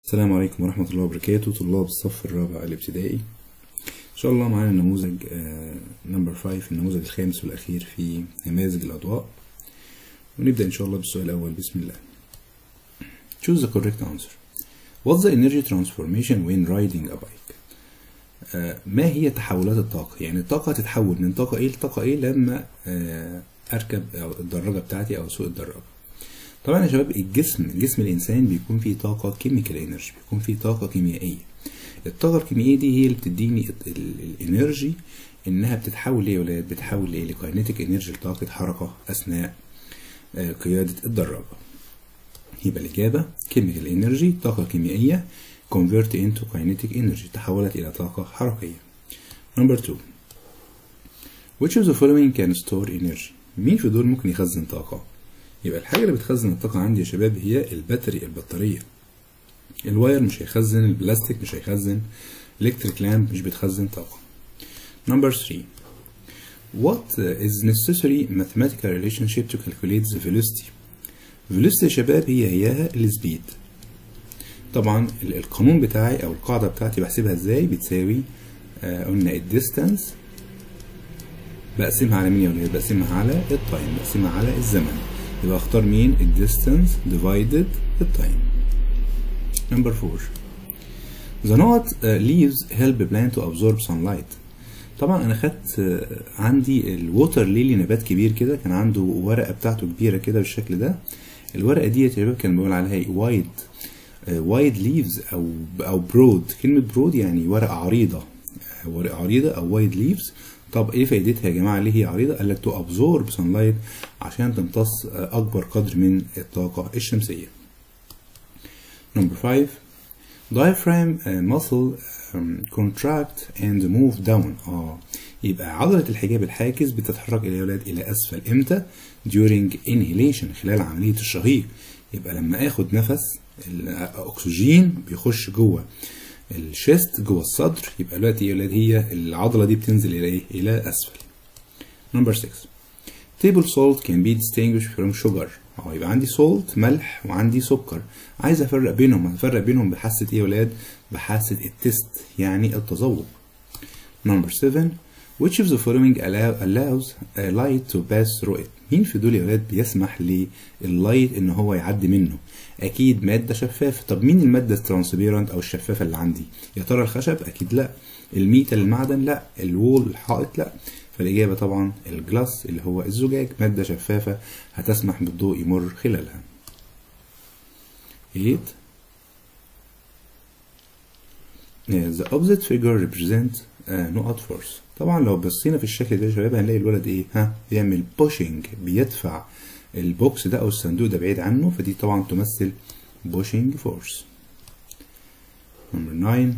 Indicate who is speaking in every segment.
Speaker 1: السلام عليكم ورحمة الله وبركاته. طلاب الصف الرابع الابتدائي، إن شاء الله معانا النموذج نمبر 5، النموذج الخامس والأخير في نماذج الأضواء. ونبدأ إن شاء الله بالسؤال الأول. بسم الله. Choose the correct answer. What's the energy transformation when riding a bike? ما هي تحولات الطاقة؟ يعني الطاقة تتحول من طاقة إيه لطاقة إيه لما أركب أو الدراجة بتاعتي أو أسوق الدراجة. طبعا يا شباب، جسم الانسان بيكون فيه طاقه كيميكال انرجي، بيكون فيه طاقه كيميائيه. الطاقه الكيميائيه دي هي اللي بتديني الانرجي، انها بتتحول ليه يا ولاد؟ بتتحول ليه؟ لكاينيتيك انرجي، لطاقه حركه اثناء قياده الدراجه. يبقى الاجابه كيميكال انرجي، طاقه كيميائيه، convert into kinetic energy، تحولت الى طاقه حركيه. نمبر 2. which of the following can store energy؟ مين في دول ممكن يخزن طاقه؟ يبقى الحاجة اللي بتخزن الطاقة عندي يا شباب هي البطارية. الواير مش هيخزن، البلاستيك مش هيخزن، الكتريك لامب مش بتخزن طاقة. نمبر 3. What is necessary mathematical relationship to calculate the velocity؟ velocity يا شباب هي السبيد. طبعا القانون بتاعي او القاعدة بتاعتي بحسبها ازاي؟ بتساوي قلنا الديستانس بقسمها على مين يا ولاد؟ بقسمها على التايم، بقسمها على الزمن. يبقى اختار مين؟ الديستانس divided التايم. نمبر 4. The nut leaves help plant to absorb sunlight. طبعا انا خدت عندي الووتر ليلي، نبات كبير كده، كان عنده ورقه بتاعته كبيره كده بالشكل ده. الورقه دي يا شباب كان بيقول عليها وايد ليفز او برود. كلمه برود يعني ورقه عريضه، او وايد ليفز. طب ايه فايدتها يا جماعه؟ ليه هي عريضه؟ قال لك تو ابزورب سانلايت، عشان تمتص اكبر قدر من الطاقه الشمسيه. نمبر 5. diaphragm muscle contract and move down. يبقى عضله الحجاب الحاجز بتتحرك الى ولاد الى اسفل امتى؟ during inhalation، خلال عمليه الشهيق. يبقى لما اخد نفس الاكسجين بيخش جوه الشيست، جوه الصدر، يبقى دلوقتي يا ولاد هي العضله دي بتنزل الى ايه؟ الى اسفل. نمبر 6. table salt can be distinguished from sugar. يبقى عندي salt ملح وعندي سكر، عايز افرق بينهم بحاسه ايه يا ولاد؟ بحاسه التست، يعني التذوق. نمبر 7. which of the following allows a light to pass through it؟ مين في دول يا ولاد بيسمح لللايت ان هو يعدي منه؟ اكيد ماده شفافه. طب مين الماده الترانسبيرنت او الشفافه اللي عندي؟ يا ترى الخشب؟ اكيد لا. الميتال المعدن؟ لا. الوول الحائط؟ لا. فالاجابه طبعا الجلاس اللي هو الزجاج، ماده شفافه هتسمح بالضوء يمر خلالها. 8. the opposite figure represent نقط force. طبعا لو بصينا في الشكل ده يا شباب هنلاقي الولد ايه؟ بيعمل pushing، بيدفع البوكس ده او الصندوق ده بعيد عنه، فدي طبعا تمثل pushing force. نمبر 9.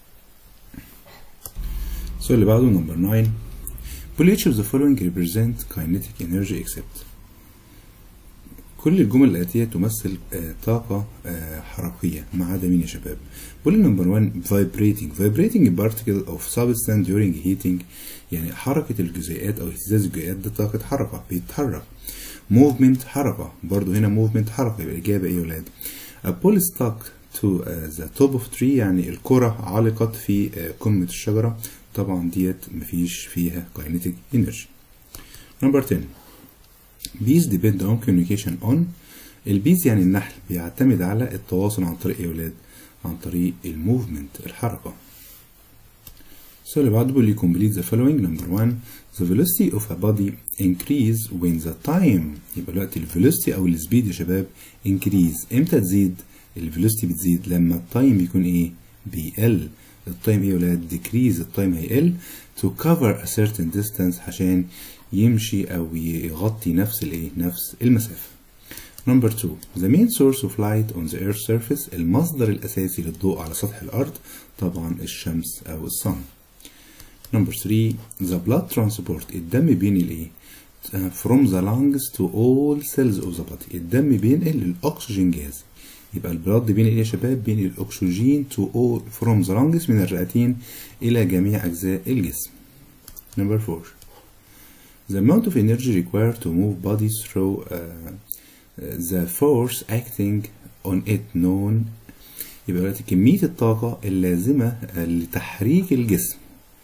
Speaker 1: السؤال اللي بعده نمبر 9. which of the following represent kinetic energy except؟ كل الجمل الآتية تمثل طاقة حركية ما عدا مين يا شباب؟ بقول نمبر 1 vibrating particle of substance during heating، يعني حركة الجزيئات أو اهتزاز الجزيئات ده طاقة حركة، بيتحرك. movement حركة، برضو هنا movement حركة، يبقى الإجابة إيه يا ولاد؟ a ball stuck to the top of tree، يعني الكرة علقت في قمة الشجرة، طبعا ديت مفيش فيها kinetic energy. نمبر 10. bees depend on communication on. البيز يعني النحل بيعتمد على التواصل عن طريق ايه يا ولاد؟ عن طريق الموفمنت، الحركة. السؤال اللي بعده بيقول لي complete the following. نمبر 1. the velocity of a body increase when the time. يبقى دلوقتي الفيلوسيتي او السبيد يا شباب increase امتى تزيد؟ الفيلوسيتي بتزيد لما التايم بيكون ايه؟ بيقل. التايم ايه يا ولاد؟ decrease، التايم هيقل to cover a certain distance، عشان يمشي او يغطي نفس الايه؟ نفس المسافة. نمبر 2. the main source of light on the earth's surface، المصدر الاساسي للضوء على سطح الارض طبعا الشمس او الصن. نمبر 3. the blood transport، الدم بينقل ايه؟ from the lungs to all cells of the body، الدم بينقل الاكسجين جاز. يبقى البلاد بينقل ايه يا شباب؟ بينقل الاكسجين to all from the lungs، من الرئتين الى جميع اجزاء الجسم. نمبر 4. the amount of energy required to move bodies through the force acting on it known يبقى دلوقتي كمية الطاقة اللازمة لتحريك الجسم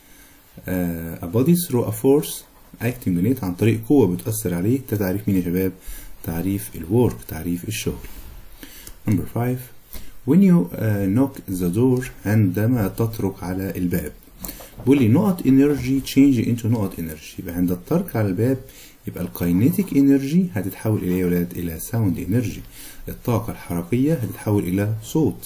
Speaker 1: a body through a force acting on it عن طريق قوة بتأثر عليه. ده تعريف مين يا شباب؟ تعريف الورك، تعريف الشغل. Number 5 when you knock the door عندما تطرق على الباب. بيقول لي نقط energy change into نقط energy. يبقى عند الطرق على الباب يبقى الكاينيتيك انرجي هتتحول الى يا ولاد؟ الى ساوند انرجي. الطاقة الحركية هتتحول الى صوت.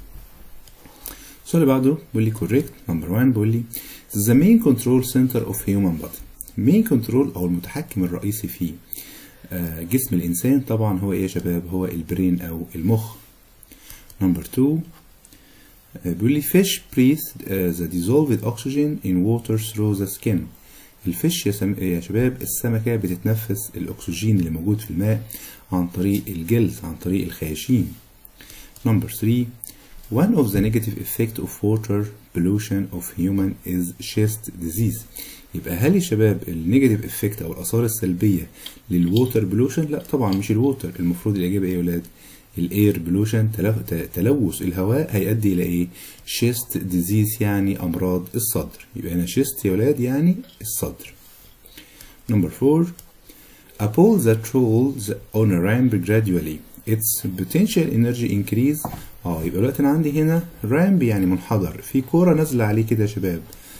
Speaker 1: السؤال اللي بعده بيقول لي correct. Number 1 بيقول لي the main control center of human body. main control او المتحكم الرئيسي في جسم الانسان طبعا هو ايه يا شباب؟ هو البرين او المخ. Number 2 بيقول لي fish breathe the dissolved oxygen in water through the skin. الفيش يا شباب السمكة بتتنفس الأكسجين اللي موجود في الماء عن طريق الجلد، عن طريق الخياشيم. Number 3 one of the negative effect of water pollution of human is chest disease. يبقى هل يا شباب النيجاتيف افكت او الآثار السلبية للووتر بولوشن؟ لا طبعا مش الووتر، المفروض الإجابة ايه يا ولاد؟ الاير بولوشن، تلوث الهواء هيؤدي الى ايه؟ شيست ديزيز يعني امراض الصدر. يبقى هنا شيست يا ولاد يعني الصدر. Number 4 a ball that rolls on a ramp gradually its potential energy increase. يبقى دلوقتي انا عندي هنا رامب يعني منحدر، في كورة نازلة عليه كده يا شباب،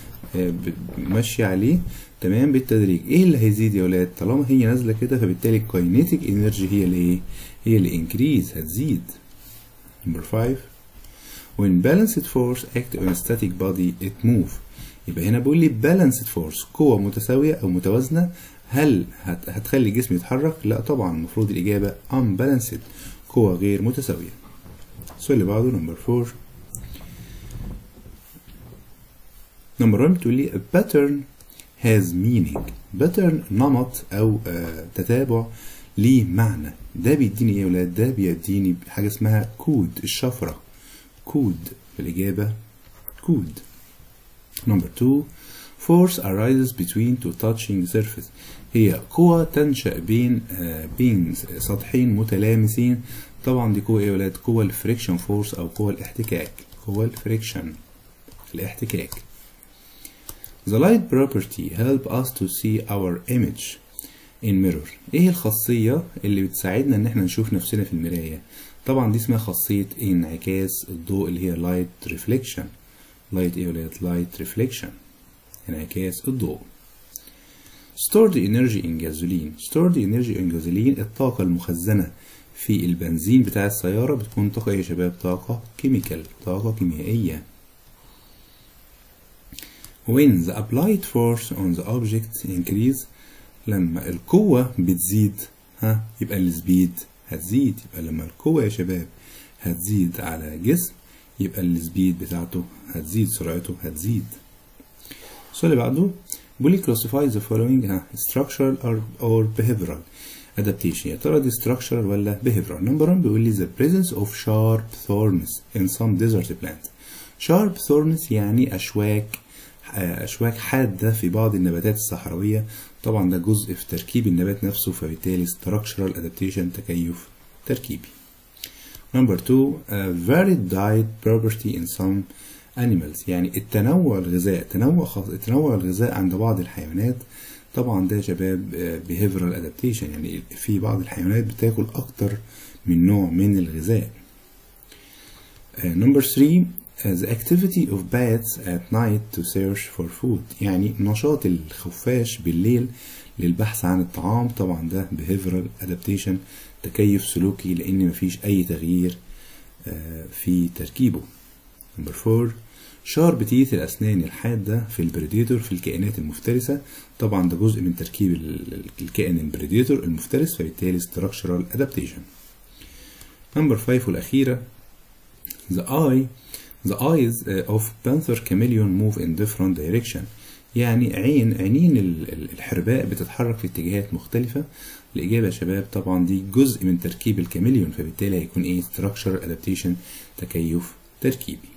Speaker 1: ماشية عليه تمام بالتدريج. ايه اللي هيزيد يا ولاد؟ طالما هي نازلة كده فبالتالي الكاينيتيك انرجي هي اللي ايه؟ هي اللي انكريز، هتزيد. Number 5 when balanced force act on a static body it move. يبقى هنا بيقول لي balanced force قوة متساوية أو متوازنة هل هتخلي الجسم يتحرك؟ لا طبعا، المفروض الإجابة unbalanced قوة غير متساوية. السؤال اللي بعده Number 4 Number 1 بتقول لي a pattern has meaning. pattern نمط أو تتابع ليه معنى. ده بيديني ايه يا ولاد؟ ده بيديني حاجة اسمها كود، الشفرة، كود. الإجابة كود. Number 2 force arises between two touching surfaces. هي قوة تنشأ بين سطحين متلامسين. طبعا دي قوة ايه يا ولاد؟ قوة الفريكشن فورس أو قوة الاحتكاك، قوة الفريكشن، الاحتكاك. The light property help us to see our image in mirror. ايه الخاصية اللي بتساعدنا ان احنا نشوف نفسنا في المراية؟ طبعا دي اسمها خاصية انعكاس الضوء اللي هي light reflection. light ايه ولاد؟ light reflection، انعكاس الضوء. stored energy in gasoline. stored energy in gasoline الطاقة المخزنة في البنزين بتاع السيارة بتكون طاقة ايه يا شباب؟ طاقة كيميكال، طاقة كيميائية. when the applied force on the object increase. لما القوة بتزيد يبقى السبيد هتزيد. يبقى لما القوة يا شباب هتزيد على جسم يبقى السبيد بتاعته هتزيد، سرعته هتزيد. السؤال اللي بعده بيقول لي classify the following structural or behavioral adaptation. يا ترى دي structural ولا behavioral؟ Number 1 بيقول لي the presence of sharp thorns in some desert plants. sharp thorns يعني أشواك حادة في بعض النباتات الصحراوية. طبعا ده جزء في تركيب النبات نفسه، فبالتالي structural adaptation تكيف تركيبي. Number 2 varied diet property in some animals يعني التنوع الغذائي، التنوع الغذائي عند بعض الحيوانات. طبعا ده يا شباب behavioral adaptation يعني في بعض الحيوانات بتاكل أكتر من نوع من الغذاء. Number 3 the activity of bats at night to search for food يعني نشاط الخفاش بالليل للبحث عن الطعام. طبعا ده behavioral adaptation تكيف سلوكي لأن مفيش أي تغيير في تركيبه. Number 4 sharp teeth الأسنان الحادة في البريديتور في الكائنات المفترسة. طبعا ده جزء من تركيب الكائن البريديتور المفترس، فبالتالي structural adaptation. Number 5 والأخيرة the eyes of panther chameleon move in different direction يعني عينين الحرباء بتتحرك في اتجاهات مختلفة. الإجابة يا شباب طبعا دي جزء من تركيب الكاميليون، فبالتالي هيكون ايه؟ structural adaptation تكيف تركيبي.